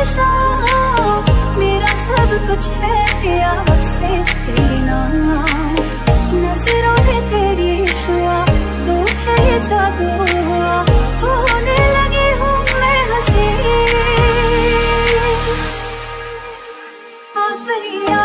मेरा सब कुछ है आपसे तेरे नाम, नजरों ने तेरी छुआ, तू है ये जादू हुआ, होने लगी हूँ मैं हंसी। आखिरी